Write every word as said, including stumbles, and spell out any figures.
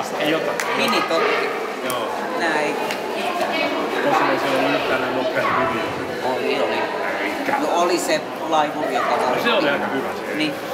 Ei jotakin. Minitotti. Joo. Nää ei yhtään. Tosin ei siellä ollut yhtään näin nopea video. Oli, oli. No oli se laivu joka Se oli aika hyvä se. Niin.